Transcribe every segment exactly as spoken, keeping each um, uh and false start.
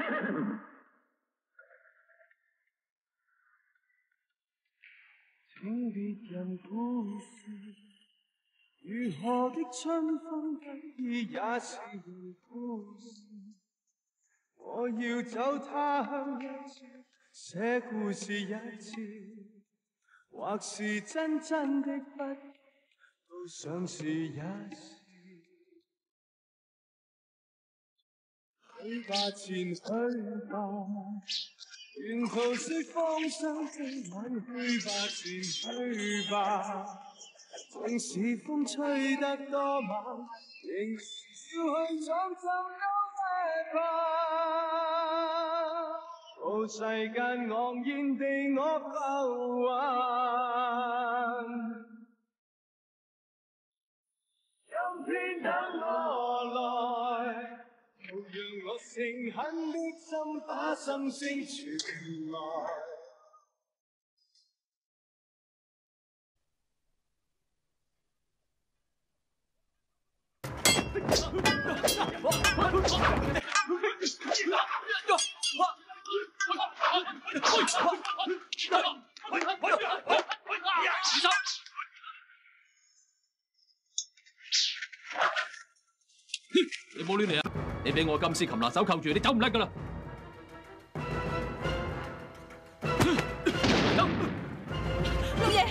請別人故事，如何的春風得意也是故事。我要走他鄉一次，寫故事一次，或是真真的不，都想試一試。去吧，前去吧，沿途是風霜的吻，去吧，前去吧。縱使風吹得多猛，仍是笑去闖走優美吧。無世間昂然地我浮雲，今天等我來。讓我誠懇的心把心聲傳來。 你唔好亂嚟啊！你俾我金絲擒拿手扣住，你走唔甩噶啦！ 老爺，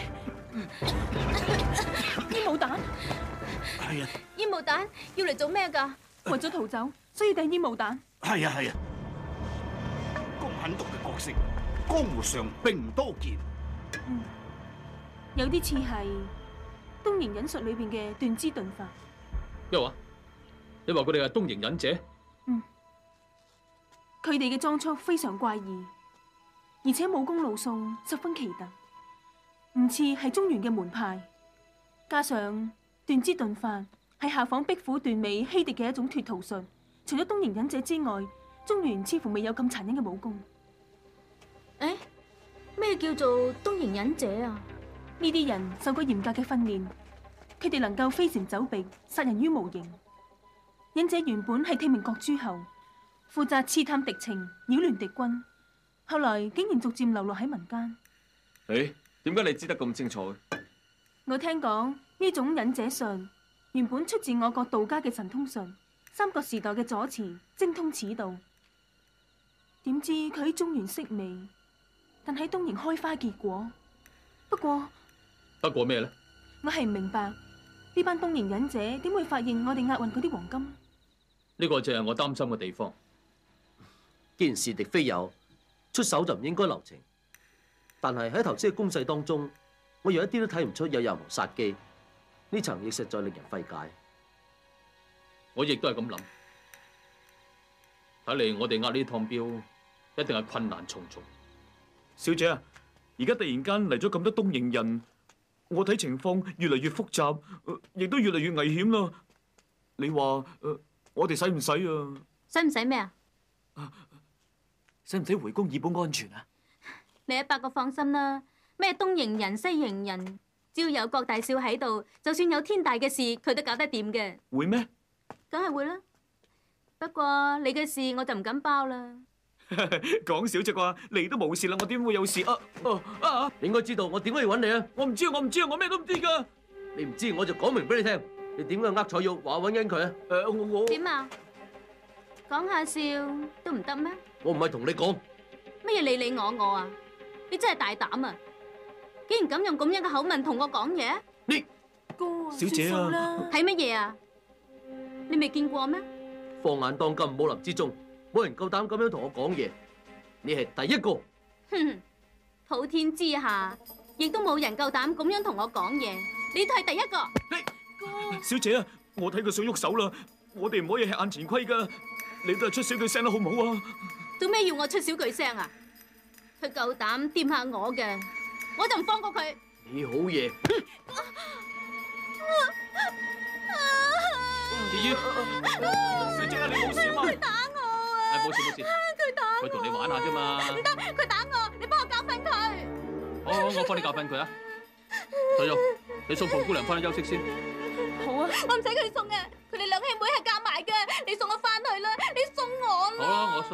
煙霧彈。 係啊。 煙霧彈要嚟做咩㗎？為咗逃走，所以掟煙霧彈。 係啊係啊。咁狠毒嘅角色，江湖上並唔多見。 嗯，有啲似係東瀛忍術裏邊嘅斷肢遁法。 咩話？你話佢哋係東瀛忍者？ 嗯，佢哋嘅裝束非常怪異，而且武功路數十分奇特，唔似係中原嘅門派。加上斷肢遁法係效仿壁虎斷尾欺敵嘅一種脫逃術，除咗東瀛忍者之外，中原似乎未有咁殘忍嘅武功。 誒，咩叫做東瀛忍者啊？ 呢啲人受過嚴格嘅訓練，佢哋能夠飛檐走壁，殺人於無形。忍者原本係聽命國諸侯，負責刺探敵情、擾亂敵軍，後來竟然逐漸流落喺民間。 誒，點解你知得咁清楚？ 我聽講呢種忍者術原本出自我國道家嘅神通術，三國時代嘅左慈精通此道。點知佢喺中原式微，但喺東瀛開花結果。不過， 不過咩咧？ 我係唔明白呢班東瀛忍者點會發現我哋押運嗰啲黃金？ 呢個就係我擔心嘅地方。 既然是敵非友，出手就唔應該留情。但係喺頭先嘅攻勢當中，我又一啲都睇唔出有任何殺機，呢層亦實在令人費解。 我亦都係咁諗。睇嚟我哋押呢趟鏢一定係困難重重。 小姐啊，而家突然間嚟咗咁多東瀛人，我睇情況越嚟越複雜，亦都越嚟越危險啦。你話誒？我哋使唔使啊？ 使唔使咩啊？ 使唔使回宮以保安全啊？ 你一百個放心啦，咩東瀛人、西瀛人，只要有郭大少喺度，就算有天大嘅事，佢都搞得掂嘅。 會咩？ 梗係會啦。不過你嘅事我就唔敢包啦。 講笑啫啩，你都冇事啦，我點會有事啊？啊啊！ 你應該知道我點解要揾你啊？ 我唔知，我唔知，我咩都唔知噶。 你唔知我就講明俾你聽。你點解呃彩玉話揾緊佢啊？ 誒，我我點啊？講下笑都唔得咩？ 我唔係同你講乜嘢你你我我啊！你真係大膽啊！竟然敢用咁樣嘅口吻同我講嘢？ 你哥， 小姐啊， 睇乜嘢啊？你未見過咩？ 放眼當今武林之中，冇人夠膽咁樣同我講嘢。你係第一個。 哼，普天之下亦都冇人夠膽咁樣同我講嘢。你都係第一個。 你小姐啊，我睇佢想喐手啦，我哋唔可以吃眼前虧噶。你都係出少句聲啦，好唔好啊？ 做咩要我出少句聲啊？佢夠膽掂下我嘅，我就唔放過佢。 你好嘢。 姨姨，小姐啊，你冇事啊嘛？ 佢打我啊！ 係冇事冇事。 佢打我。 佢同你玩下啫嘛。 唔得，佢打我，你幫我教訓佢。 好好，我幫你教訓佢啊。小玉，你送鳳姑娘翻去休息先。 好啊， 我唔使佢送嘅，佢哋兩兄妹係夾埋嘅，你送我翻去啦，你送我啦。 好啦，我送。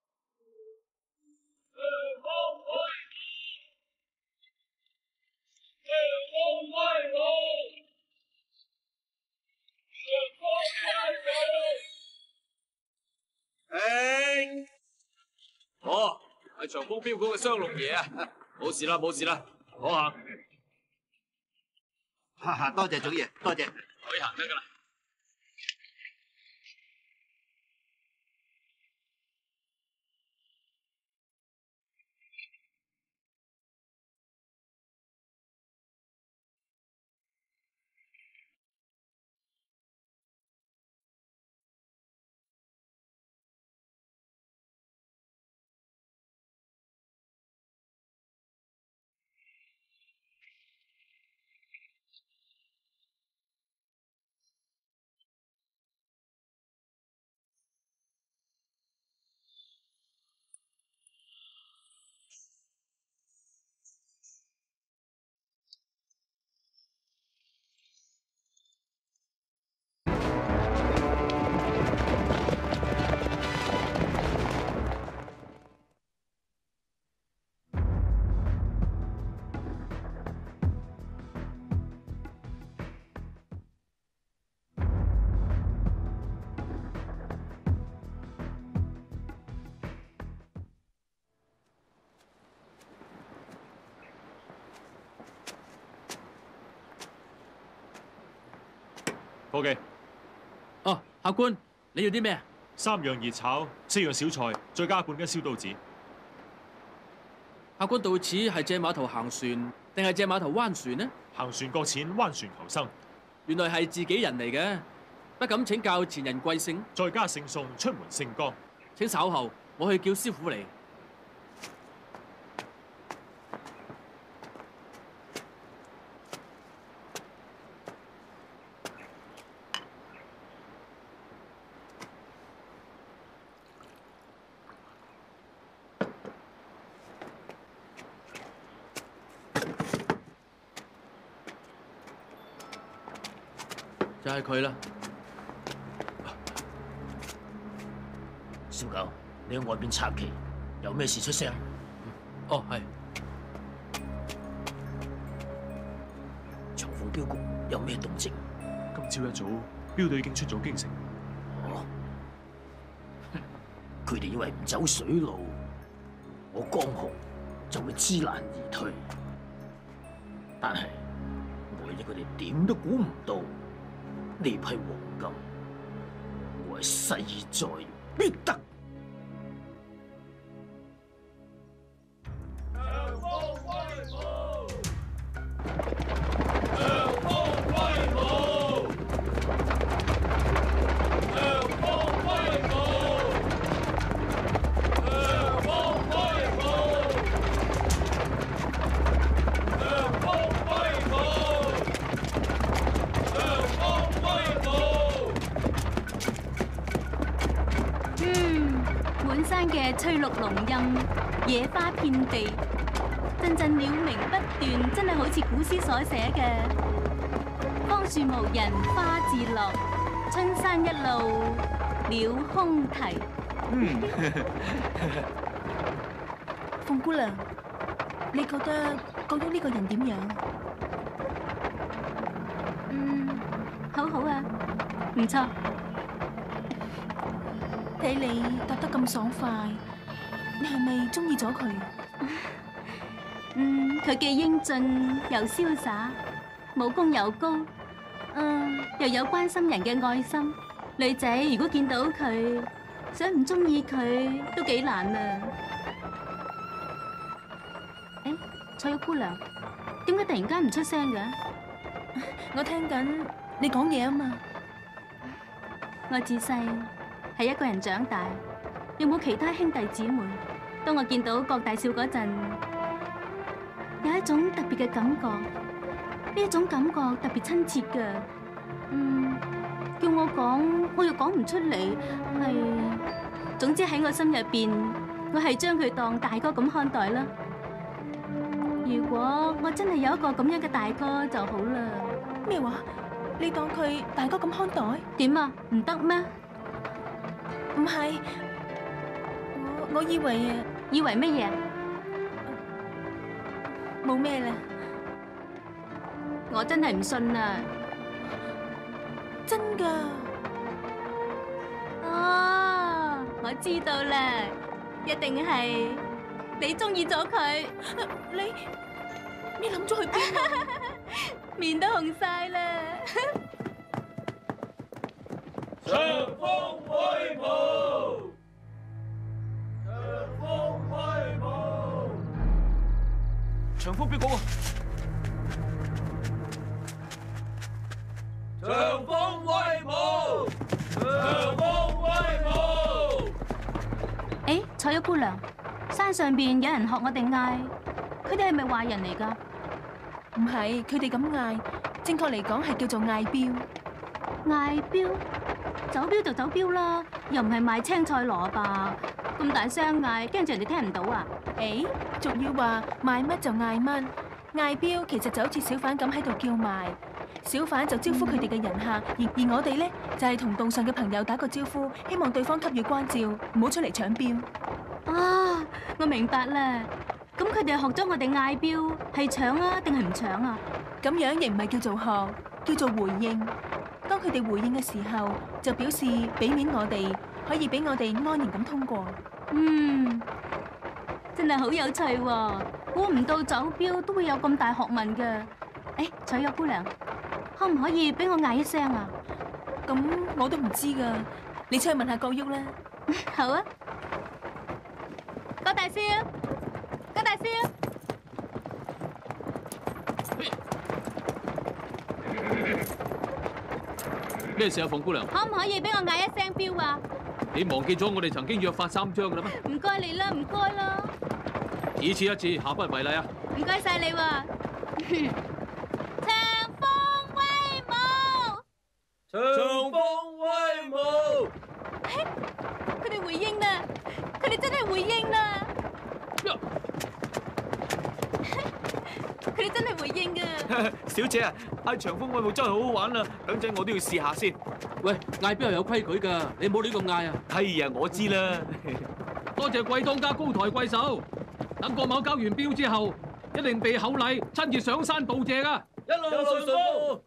長風標嗰個雙龍爺啊！冇事啦，冇事啦，我行。 哈哈，多謝祖爺，多謝。 可以行得噶啦。 伙記， 哦，客官，你要啲咩啊？ 三樣熱炒，四樣小菜，再加半斤燒刀子。 客官到此係借碼頭行船，定係借碼頭灣船呢？ 行船擱淺，灣船求生。 原來係自己人嚟嘅，不敢請教前人貴姓？ 再加姓宋，出門姓江。 請稍後，我去叫師傅嚟。就係佢啦， 小九，你喺外邊插旗，有咩事出聲？ 哦，係。 長鳳鏢局有咩動靜？ 今朝一早，鏢隊已經出咗京城。 哦，佢哋以為唔走水路，我江紅就會知難而退。但係我哋佢哋點都估唔到。呢批黃金，我係勢在必得。 長風威武，長風威武，長風威武，長風威武，長風威武。 嗯，滿山嘅翠綠龍蔭，野花遍地，陣陣鳥鳴不斷，真係好似古詩所寫嘅。芳樹無人花自落，春山一路鳥空啼。 嗯， 鳳姑娘，你覺得究竟呢個人點樣？ 嗯，好好啊，唔錯。 睇你答得咁爽快，你係咪中意咗佢？ 嗯，佢既英俊又瀟灑，武功又高，嗯，又有關心人嘅愛心。女仔如果見到佢，想唔中意佢都幾難啊！誒，翠玉姑娘，點解突然間唔出聲嘅？ 我聽緊你講嘢啊嘛。 我自細係一個人長大，又冇其他兄弟姊妹。當我見到郭大少嗰陣，有一種特別嘅感覺，呢一種感覺特別親切㗎。嗯，叫我講，我又講唔出嚟。係，總之喺我心入邊，我係將佢當大哥咁看待啦。如果我真係有一個咁樣嘅大哥就好啦。 咩話？你當佢大哥咁看待？ 點啊？唔得咩？ 唔係，我我以為啊， 以為乜嘢？ 冇咩啦。 我真係唔信啊！ 真㗎？ 哦，我知道啦，一定係你中意咗佢。 你你諗咗去邊啊？ 面都紅晒啦！ 長風威武，長風威武， 長風邊個啊？ 長風威武，長風威武。 誒，彩玉姑娘，山上邊有人學我哋嗌，佢哋係咪壞人嚟㗎？ 唔係，佢哋咁嗌，正確嚟講係叫做嗌標。 嗌標？走標就走標啦，又唔係賣青菜蘿蔔，咁大聲嗌，驚住人哋聽唔到啊？ 誒，俗語話賣乜就嗌乜，嗌標其實就好似小販咁喺度叫賣，小販就招呼佢哋嘅人客，而而我哋呢，就係同道上嘅朋友打個招呼，希望對方給予關照，唔好出嚟搶標。 啊，我明白啦。咁佢哋學咗我哋嗌標，係搶啊定係唔搶啊？ 咁樣亦唔係叫做學，叫做回應。當佢哋回應嘅時候，就表示俾面我哋，可以俾我哋安然咁通過。 嗯，真係好有趣喎！估唔到走標都會有咁大學問㗎。誒，彩玉姑娘，可唔可以俾我嗌一聲啊？ 咁我都唔知㗎，你出去問下郭旭啦。 好啊，郭大少，郭大少。 咩事啊，鳳姑娘？ 可唔可以俾我嗌一聲標啊？ 你忘記咗我哋曾經約法三章㗎啦咩？ 唔該你啦，唔該啦。 以此一次，下不為例啊！ 唔該晒你喎。長風威武， 長風威武。 佢哋回應啦，佢哋真係回應啦。佢哋真係回應㗎。 小姐啊，嗌長風威武真係好好玩啊！等陣我都要試下先。 喂，嗌標係有規矩㗎，你唔好亂咁嗌啊！ 哎呀，我知啦。 多謝貴當家高抬貴手，等郭某交完標之後，一定備厚禮，親自上山道謝㗎。 一路順風。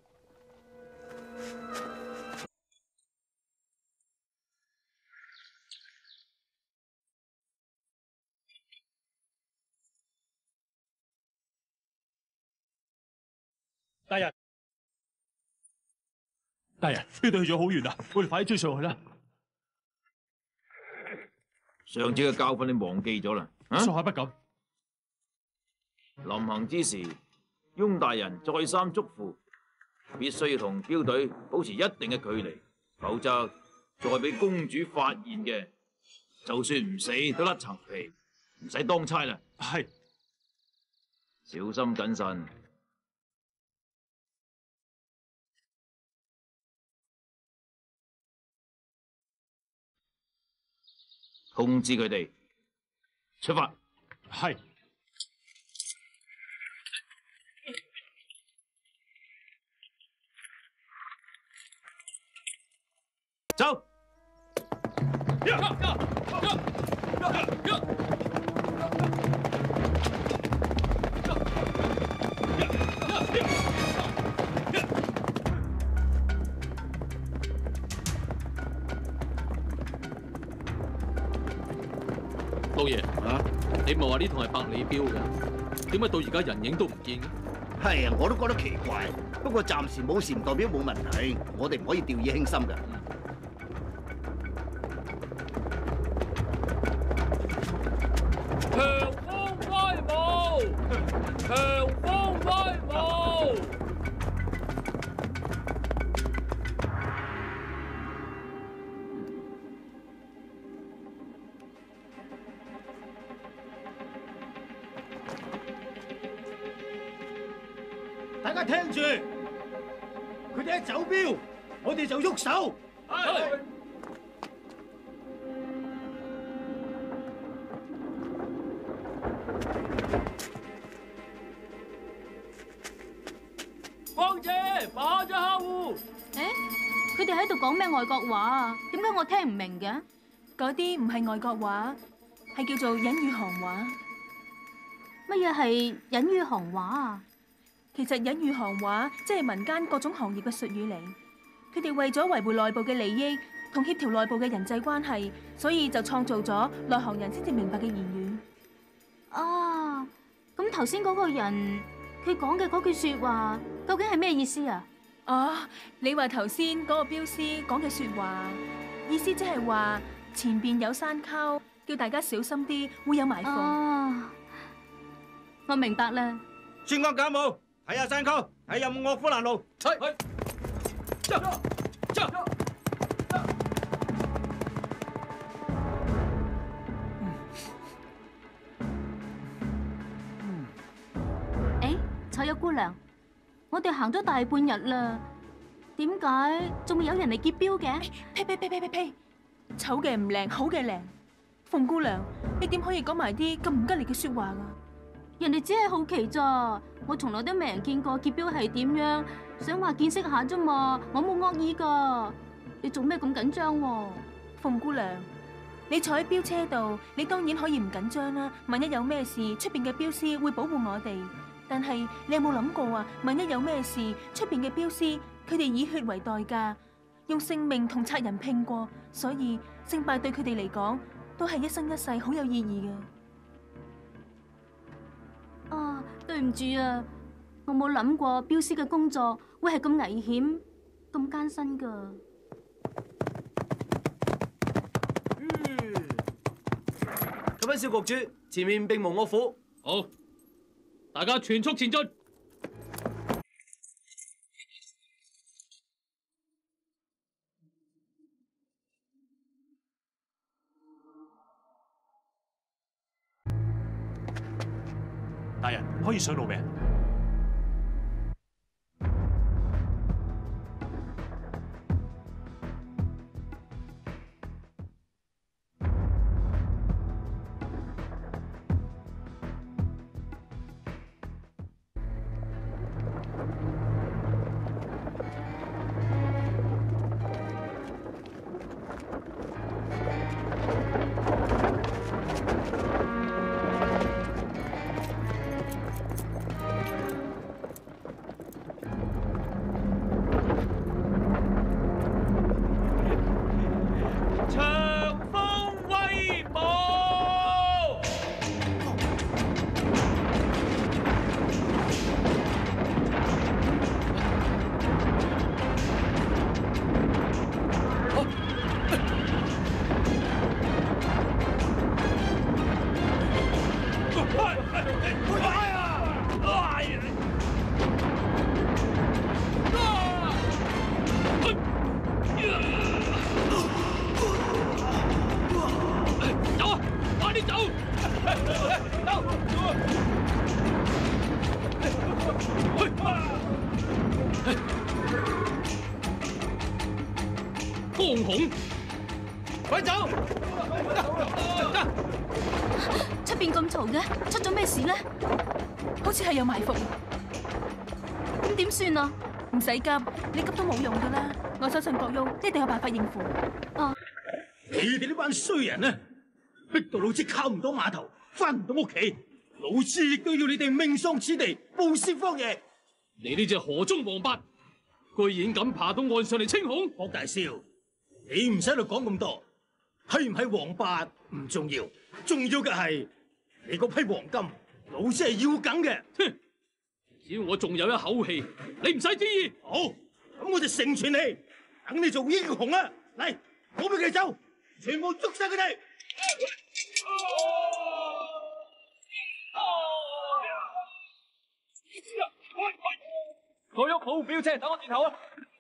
大人，大人，標隊去咗好遠啊！我哋快啲追上去啦！ 上次嘅教訓你忘記咗啦？啊， 屬下不敢。 臨行之時，翁大人再三囑咐，必須要同標隊保持一定嘅距離，否則再俾公主發現嘅，就算唔死都甩層皮，唔使當差啦。 係， 小心謹慎。通知佢哋出發。 係。 走。 老爺啊，你唔係話呢趟係百里標嘅，點解到而家人影都唔見嘅？ 係啊，我都覺得奇怪。不過暫時冇事唔代表冇問題，我哋唔可以掉以輕心㗎。 長風威武，長風威武。 大家聽住，佢哋一走標，我哋就喐手。係。 光姐，馬咗客戶。 誒，佢哋喺度講咩外國話啊？點解我聽唔明嘅？ 嗰啲唔係外國話，係叫做隱語行話。 乜嘢係隱語行話啊？ 其實隱語行話即係民間各種行業嘅術語嚟，佢哋為咗維護內部嘅利益同協調內部嘅人際關係，所以就創造咗內行人先至明白嘅言語。 啊，咁頭先嗰個人佢講嘅嗰句說話，究竟係咩意思啊？ 哦，你話頭先嗰個鏢師講嘅說話，意思即係話前邊有山溝，叫大家小心啲，會有埋伏。 哦，我明白啦。 專干簡務，睇下山溝，睇有冇岳虎攔路。 係。走走。 誒，彩玉姑娘，我哋行咗大半日啦，點解仲會有人嚟劫鏢嘅？ 呸呸呸呸呸呸！醜嘅唔靚，好嘅靚。鳳姑娘，你點可以講埋啲咁唔吉利嘅說話啊？ 人哋只係好奇咋，我從來都未人見過劫鏢係點樣，想話見識下啫嘛，我冇惡意噶。你做咩咁緊張？ 鳳姑娘，你坐喺鏢車度，你當然可以唔緊張啦。萬一有咩事，出邊嘅鏢師會保護我哋。但係你有冇諗過啊？萬一有咩事，出邊嘅鏢師佢哋以血為代價，用性命同賊人拼過，所以勝敗對佢哋嚟講都係一生一世好有意義嘅。 啊，對唔住啊，我冇諗過鏢師嘅工作會係咁危險、咁艱辛噶。 咁樣，少局主，前面並無惡虎。 好，大家全速前進。 大人，可以上路未？ 江孔， 快走！ 出邊咁嘈嘅，出咗咩事咧？ 好似係有埋伏。 咁點算啊？ 唔使急，你急都冇用噶啦。我相信郭旭一定有辦法應付。 啊！你哋呢班衰人啊，逼到老子靠唔到碼頭，翻唔到屋企，老子亦都要你哋命喪此地，報師方爺。 你呢隻河中王八，居然敢爬到岸上嚟清孔！ 郭大少，你唔使喺度講咁多，係唔係王八唔重要，重要嘅係你嗰批黃金，老子係要緊嘅。 哼！只要我仲有一口氣，你唔使旨意。 好，咁我就成全你，等你做英雄啦！嚟，唔好俾佢哋走，全部捉晒佢哋！ 我喐好標車，等我轉頭啊！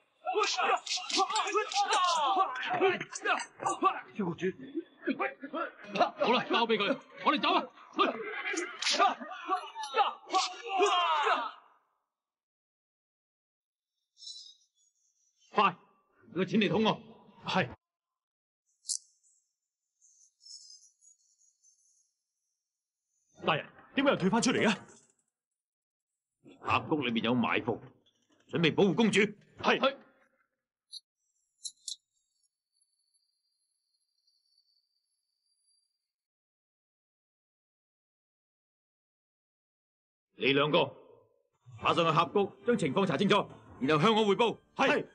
蕭局主，好啦，交俾佢，我哋走啊！快，攞錢嚟捅我。 係。大人，點解又退翻出嚟啊？ 峽谷裏面有埋伏，準備保護公主。 係。係。 你兩個馬上去峽谷，將情況查清楚，然後向我匯報。 係。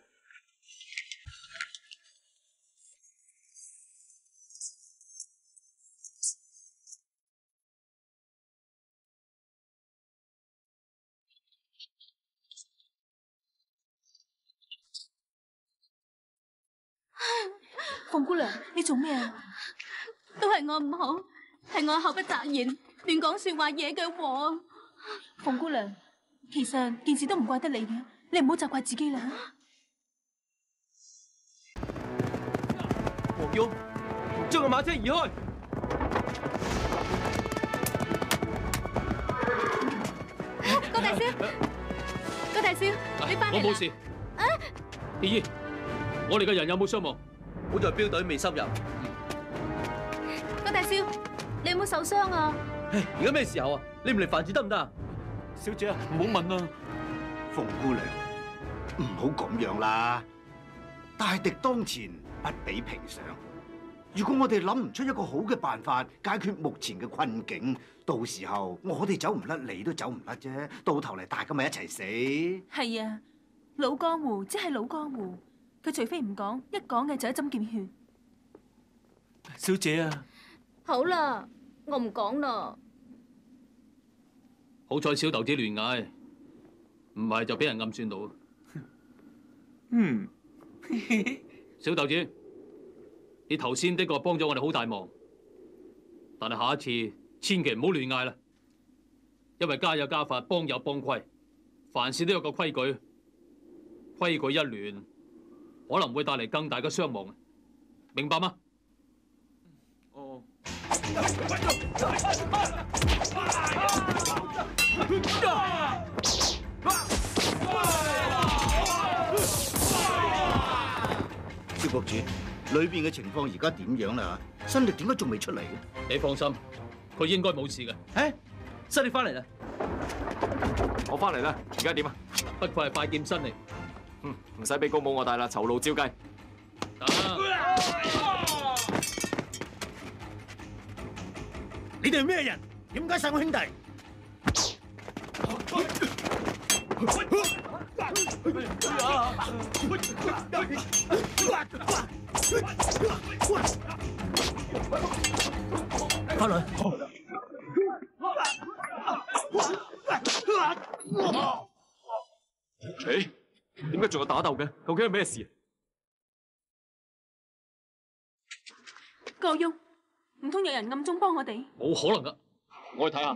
鳳姑娘，你做咩啊？ 都係我唔好，係我口不擇言，亂講說話惹嘅禍。 鳳姑娘，其實件事都唔怪得你嘅，你唔好責怪自己啦。 黃勇，將個馬車移開。 郭大少，郭大少，你翻嚟啦！ 我冇事。姨姨，我哋嘅人有冇傷亡？ 好在標隊未深入。 郭大少，你有冇受傷啊？ 唉，而家咩時候啊？你唔嚟煩住得唔得啊？ 小姐，唔好問啊！ 鳳姑娘，唔好咁樣啦！大敵當前，不比平常。如果我哋諗唔出一個好嘅辦法解決目前嘅困境，到時候我哋走唔甩，你都走唔甩啫。到頭嚟大家咪一齊死。 係啊，老江湖即係老江湖，佢除非唔講，一講嘅就一針見血。 小姐啊！ 好啦，我唔講啦。 好彩小豆子亂嗌，唔係就俾人暗算到。 嗯， 小豆子，你頭先的確幫咗我哋好大忙，但係下一次千祈唔好亂嗌啦，因為家有家法，幫有幫規，凡事都有個規矩，規矩一亂，可能會帶嚟更大嘅傷亡，明白嗎？ 哦。 蕭國主，裏邊嘅情況而家點樣啦？新力點解仲未出嚟嘅？ 你放心，佢應該冇事嘅。 誒，新力翻嚟啦！ 我翻嚟啦，而家點啊？ 不愧係快劍新力。 嗯，唔使俾高帽我帶啦，酬勞照計。 你哋係咩人？點解殺我兄弟？翻來。 誒，點解仲有打鬥嘅？究竟係咩事？ 郭雍，唔通有人暗中幫我哋？ 冇可能噶，我去睇下。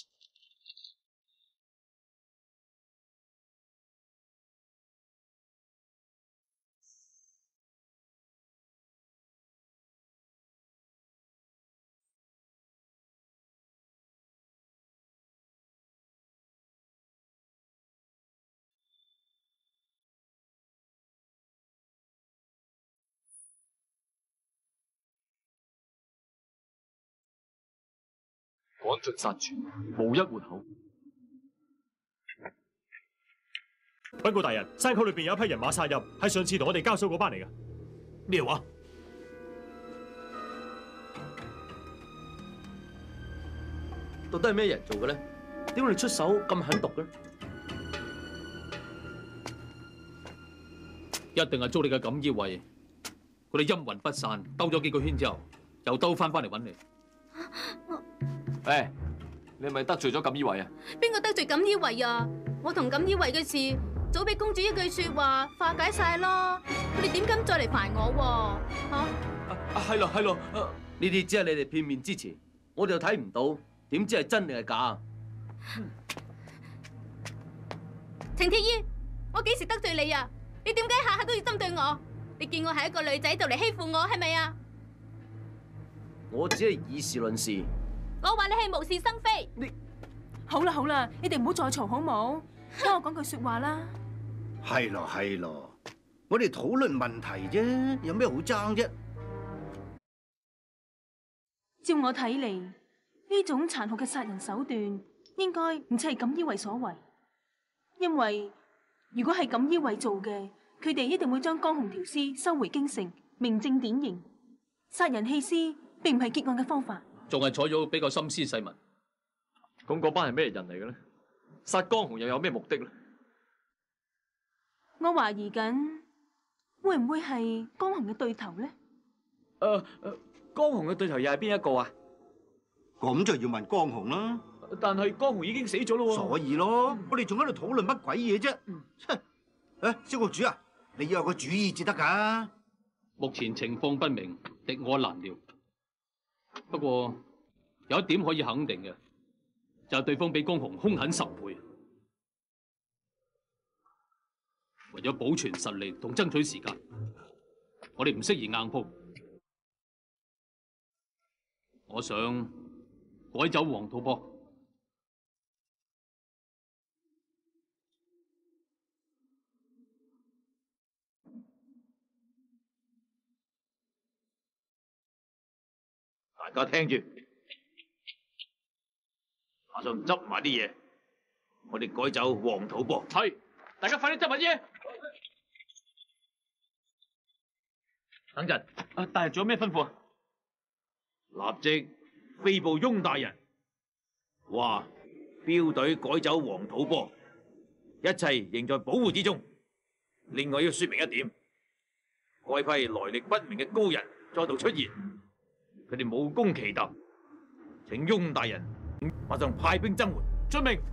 趕盡殺絕，無一活口。 禀告大人，山口裏邊有一批人馬殺入，係上次同我哋交手嗰班嚟嘅。 咩話？ 到底係咩人做嘅咧？點解你出手咁狠毒嘅？ 一定係捉你嘅錦衣衛，佢哋陰魂不散，兜咗幾個圈之後，又兜翻翻嚟揾你。 誒，你係咪得罪咗錦衣衛啊？ 邊個得罪錦衣衛啊？我同錦衣衛嘅事，早俾公主一句說話化解晒咯。佢哋點敢再嚟煩我喎？吓？ 啊，係咯係咯，呢啲只係你哋片面之詞，我哋又睇唔到，點知係真定係假？ 程鐵衣，我幾時得罪你啊？你點解下下都要針對我？你見我係一個女仔就嚟欺負我，係咪啊？ 我只係以事論事。 我話你係無事生非。 你好啦好啦，你哋唔好再嘈好冇？聽我講句說話啦。 係咯係咯，我哋討論問題啫，有咩好爭啫？ 照我睇嚟，呢種殘酷嘅殺人手段，應該唔似係錦衣衛所為。因為如果係錦衣衛做嘅，佢哋一定會將江紅條屍收回京城，明正典刑。殺人棄屍並唔係結案嘅方法。 仲係採咗比較心思細密。 咁嗰班係咩人嚟嘅咧？殺江紅又有咩目的咧？ 我懷疑緊，會唔會係江紅嘅對頭咧？ 誒誒，江紅嘅對頭又係邊一個啊？ 咁就要問江紅啦。 但係江紅已經死咗咯喎。 所以咯，我哋仲喺度討論乜鬼嘢啫？誒，蕭國主啊，你要有個主意至得㗎。 目前情況不明，敵我難料。不過有一點可以肯定嘅，就係對方比江紅兇狠十倍。為咗保存實力同爭取時間，我哋唔適宜硬鋪。我想改走黃土坡。 大家聽住，馬上執埋啲嘢，我哋改走黃土坡。 係，大家快啲執埋嘢。 等陣， 啊，大人仲有咩吩咐啊？ 立即飛報翁大人，話鏢隊改走黃土坡，一切仍在保護之中。另外要說明一點，該批來歷不明嘅高人再度出現，佢哋武功奇特，請翁大人馬上派兵增援。遵命。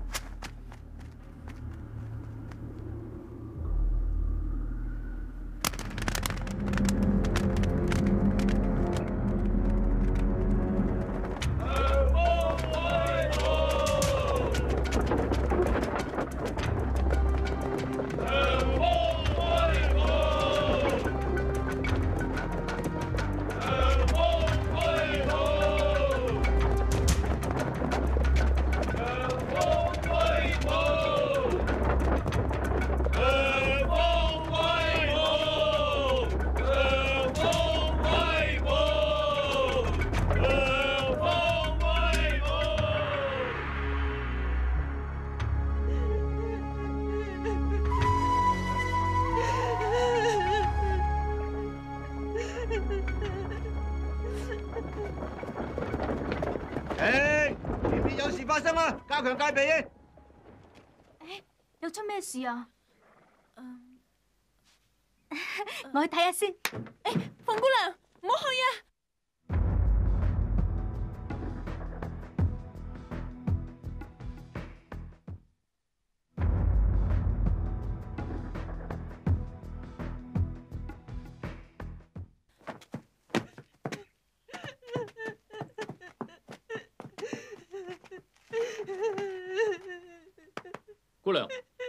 發生啦！加強戒備啊！ 誒，又出咩事啊？我去睇下先。誒， 鳳姑娘，唔好去啊！ 姑娘，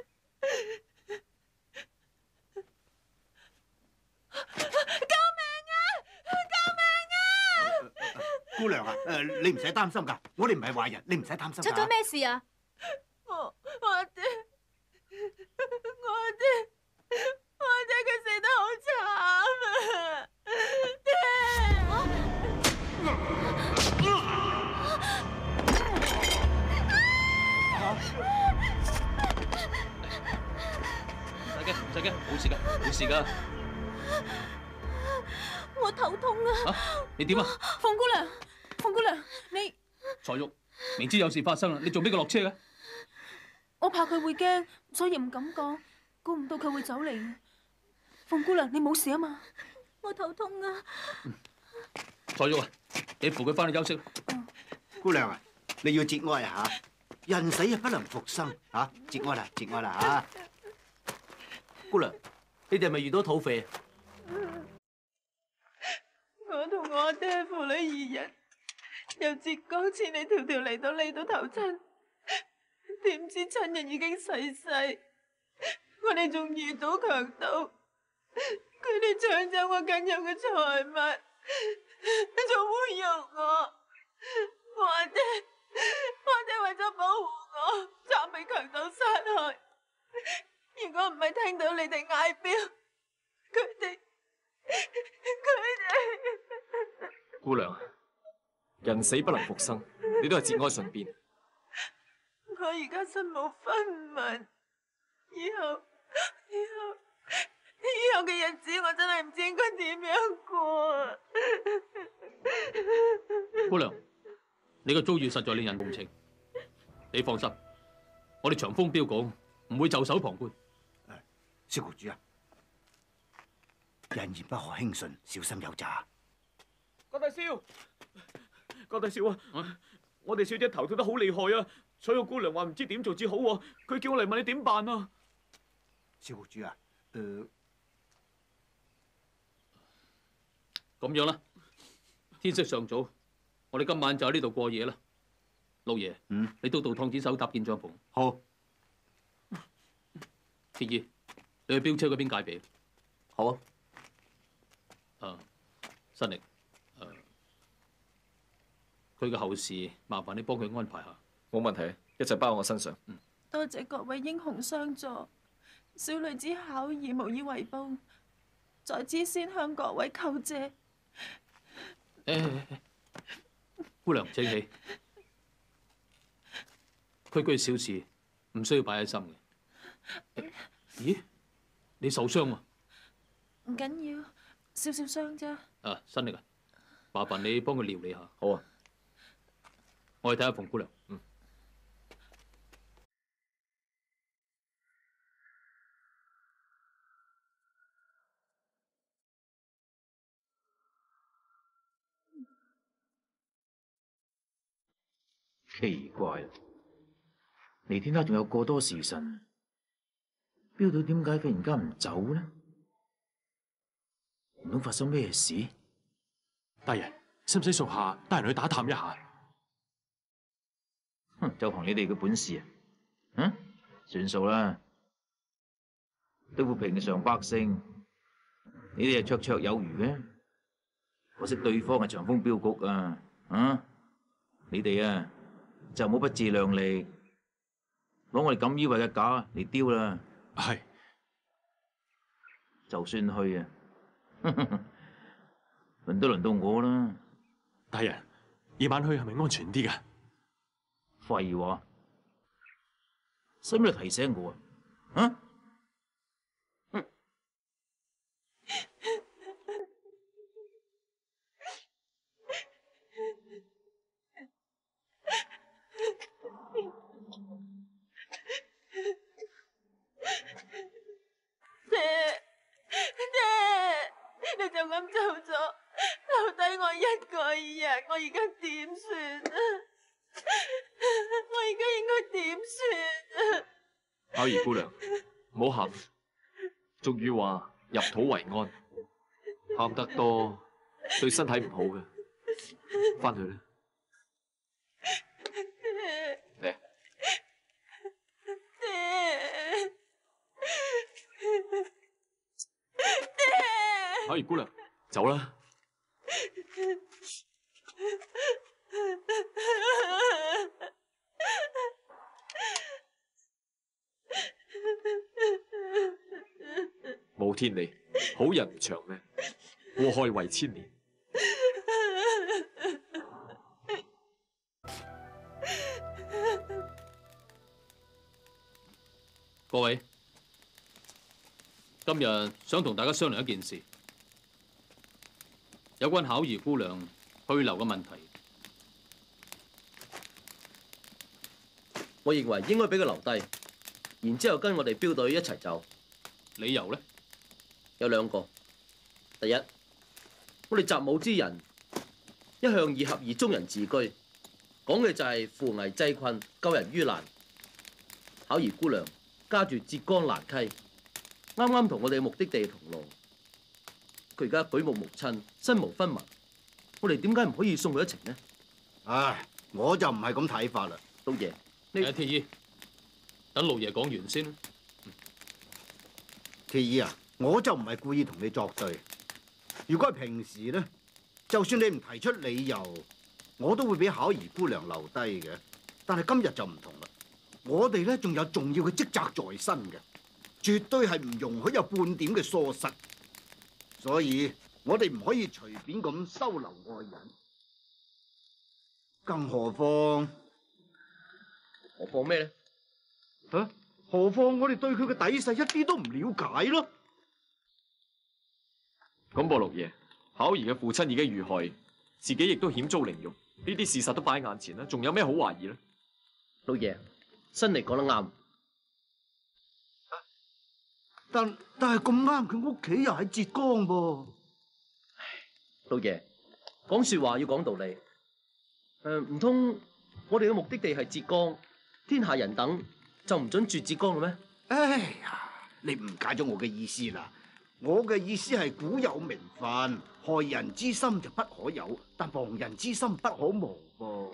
救命啊！救命啊！ 姑娘啊，誒，你唔使擔心㗎，我哋唔係壞人，你唔使擔心。 出咗咩事啊？ 我我爹，我爹，我爹佢死得好慘啊！ 爹，唔使驚，冇事噶，冇事噶。 我頭痛啊！ 啊，你點啊？ 鳳姑娘，鳳姑娘，你彩玉，明知有事發生啦，你仲俾佢落車嘅？ 我怕佢會驚，所以唔敢講，估唔到佢會走嚟。鳳姑娘，你冇事啊嘛？我頭痛啊！ 彩玉啊，你扶佢翻去休息。 姑娘啊，你要節哀啊吓，人死啊不能復生吓，節哀啦，節哀啦吓。 姑娘，你哋係咪遇到土匪？ 我同我爹父女二人由浙江千里迢迢嚟到呢度投親，點知親人已經逝世，我哋仲遇到強盜，佢哋搶走我僅有嘅財物，仲侮辱我。我爹，我爹為咗保護我，慘被強盜殺害。如果唔係聽到你哋嗌標，佢哋佢哋。 姑娘，人死不能復生，你都係節哀順變。 我而家身無分文，以後以後以後嘅日子，我真係唔知應該點樣過啊！ 姑娘，你個遭遇實在令人同情。你放心，我哋長風標講唔會袖手旁觀。 蕭局主啊，人言不可輕信，小心有詐。 郭大少，郭大少啊，啊我哋小姐頭痛得好厲害啊！所有姑娘話唔知點做至好喎，佢叫我嚟問你點辦啊？ 蕭局主啊，誒、呃， 咁樣啦，天色尚早，我哋今晚就喺呢度過夜啦。老爺， 嗯， 你都到趟子手搭建帳篷。 好。 鐵衣，你去標車嗰邊戒備。 好啊。 啊，新力，誒，佢嘅後事麻煩你幫佢安排下。 冇問題，一切包喺我身上。 嗯。 多謝各位英雄相助，小女子巧兒無以為報，在此先向各位叩謝。 誒，姑娘請起，區區小事唔需要擺喺心嘅。咦，你受傷喎？ 唔緊要，少少傷啫。 啊，新力啊，麻煩你幫佢料理下。 好啊， 我去睇下馮姑娘。 嗯。 奇怪啦，離天黑仲有個多時辰，標隊點解忽然間唔走呢？唔通發生咩事？ 大人，使唔使屬下帶人去打探一下？ 哼，就憑你哋嘅本事啊！嗯，算數啦。對付平常百姓，你哋係綽綽有餘嘅。可惜對方係長風鏢局啊！啊，你哋啊！就唔好不自量力，攞我哋錦衣衛嘅架嚟丟啦。 係， 就算去啊，輪都輪到我啦。 大人，夜晚去係咪安全啲㗎？ 廢話，使乜嚟提醒我啊？啊？嗯爹，爹，你就咁走咗，留低我一個人，我而家點算啊？我而家應該點算啊？ 巧兒姑娘，唔好喊，俗語話入土為安，喊得多對身體唔好嘅，翻去啦。嚟。巧兒姑娘，走啦！冇天理，好人唔長命，禍害為千年。 各位，今日想同大家商量一件事，有關巧兒姑娘去留嘅問題。 我認為應該俾佢留低，然之後跟我哋標隊一齊走。 理由呢？ 有兩個。第一，我哋習武之人一向以俠義中人自居，講嘅就係扶危濟困、救人於難。巧兒姑娘家住浙江蘭溪，啱啱同我哋嘅目的地同路。佢而家舉目無親，身無分文，我哋點解唔可以送佢一程呢？ 唉，我就唔係咁睇法啦， 老爺。 你阿鐵衣，等老爺講完先。 鐵衣啊，我就唔係故意同你作對。如果係平時咧，就算你唔提出理由，我都會俾巧兒姑娘留低嘅。但係今日就唔同啦，我哋咧仲有重要嘅職責在身嘅，絕對係唔容許有半點嘅疏失。所以我哋唔可以隨便咁收留外人，更何況。 何況咩咧？ 啊？何況我哋對佢嘅底細一啲都唔了解咯。 咁噃，六爺，巧兒嘅父親已經遇害，自己亦都險遭凌辱，呢啲事實都擺喺眼前啦，仲有咩好懷疑咧？ 老爺，新嚟講得啱。 但但係咁啱，佢屋企又喺浙江噃。 老爺，講說話要講道理。誒，唔通我哋嘅目的地係浙江？天下人等就唔准住浙江嘅咩？ 哎呀，你誤解咗我嘅意思啦！ 我嘅意思係古有名分，害人之心就不可有，但防人之心不可無噃。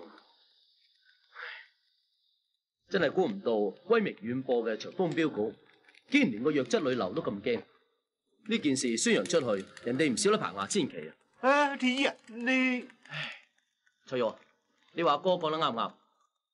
真係估唔到威名遠播嘅長風鏢局，竟然連個弱質女流都咁驚。呢件事宣揚出去，人哋唔少得棚牙千祈啊！ 啊，鐵衣啊，你翠玉，你話哥講得啱唔啱？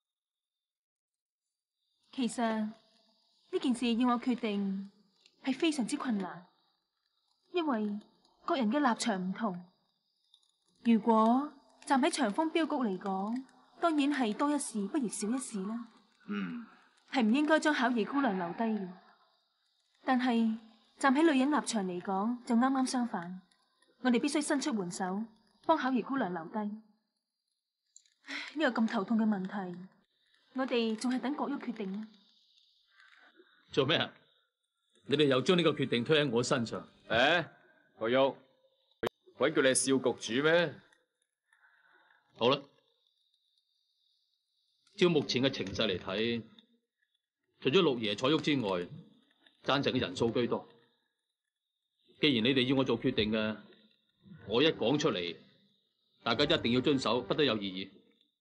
其實呢件事要我決定係非常之困難，因為各人嘅立場唔同。如果站喺長風鏢局嚟講，當然係多一事不如少一事啦。 嗯， 係唔應該將巧兒姑娘留低嘅。但係站喺女人立場嚟講，就啱啱相反。我哋必須伸出援手，幫巧兒姑娘留低。呢個咁頭痛嘅問題，我哋仲係等國喐決定啦。 做咩啊？你哋又將呢個決定推喺我身上？ 誒，國喐，鬼叫你係少局主咩？ 好啦，照目前嘅情勢嚟睇，除咗六爺彩玉之外，贊成嘅人數居多。既然你哋要我做決定嘅，我一講出嚟，大家一定要遵守，不得有異議。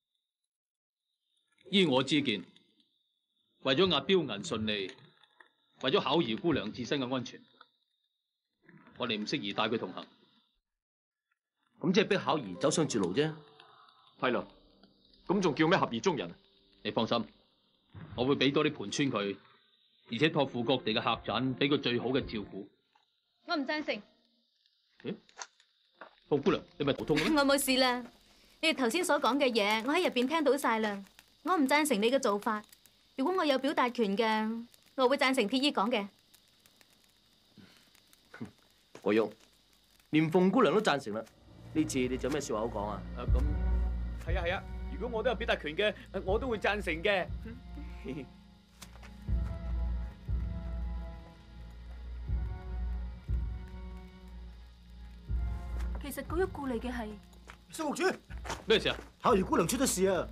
依我之見，為咗押標銀順利，為咗巧兒姑娘自身嘅安全，我哋唔適宜帶佢同行。 咁即係逼巧兒走上絕路啫。 係咯，咁仲叫咩合意中人？ 你放心，我會俾多啲盤川佢，而且託付各地嘅客棧，俾佢最好嘅照顧。 我唔贊成。 咦？鳳姑娘，你咪頭痛咩？ 我冇事啦。你哋頭先所講嘅嘢，我喺入邊聽到晒啦。我唔贊成你嘅做法。如果我有表達權嘅，我會贊成鐵衣講嘅。 國喐，連鳳姑娘都贊成啦。呢次你仲有咩說話好講啊？ 啊咁，係啊係啊。如果我都有表達權嘅，我都會贊成嘅。 其實國喐顧慮嘅係， 少局主， 咩事啊？ 巧兒姑娘出咗事啊！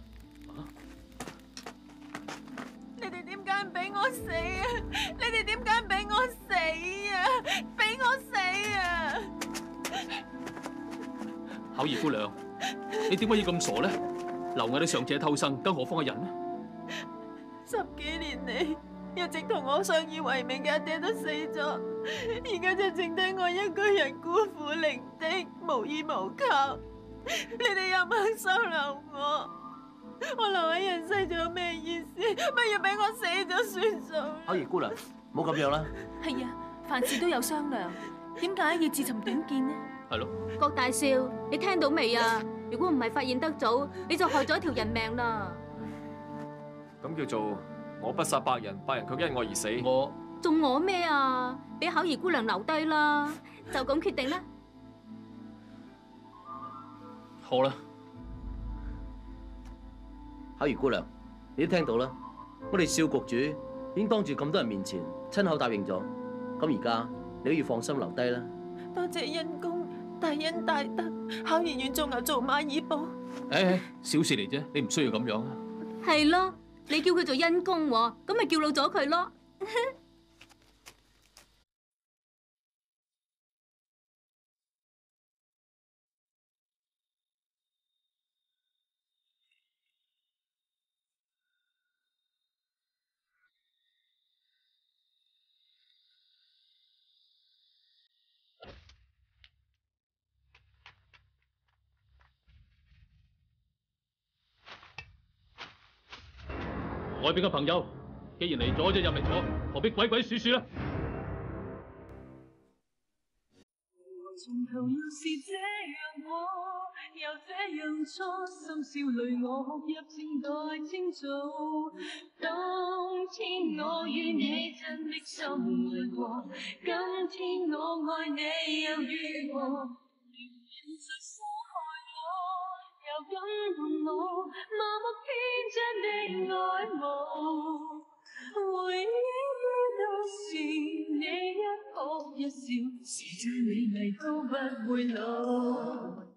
你哋點解唔俾我死啊？你哋點解唔俾我死啊？俾我死啊！ 巧兒姑娘，你點解要咁傻咧？螻蟻都尚且偷生，更何況係人呢？ 十幾年嚟，一直同我相依為命嘅阿爹都死咗，而家就剩低我一個人孤苦伶仃，無依無靠。你哋又唔肯收留我，我留喺人世仲有咩意思？乜要俾我死咗算數？ 巧兒姑娘，唔好咁樣啦。 係啊，凡事都有商量，點解要自尋短見呢？ 係咯。 郭大少，你聽到未啊？如果唔係發現得早，你就害咗一條人命啦。 咁叫做我不殺百人，百人卻因我而死。 我仲我咩啊？俾巧兒姑娘留低啦，就咁決定啦。 好啦， 巧兒姑娘，你都聽到啦。我哋少局主已經當住咁多人面前親口答應咗，咁而家你都要放心留低啦。 多謝恩公大恩大德，巧兒願做牛做馬以報。 誒，小事嚟啫，你唔需要咁樣啊。 係咯，你叫佢做恩公喎，咁咪叫老咗佢咯。 外邊嘅朋友，既然嚟咗就入嚟坐，何必鬼鬼祟祟呢？ 從頭要是這樣我，又這樣初心少淚我哭泣正待清早。當天我與你真的心裏過，今天我愛你又如何？現實傷害我，又感動我，麻木天真的愛慕。回憶都是你一哭一笑，是最美麗都不會老。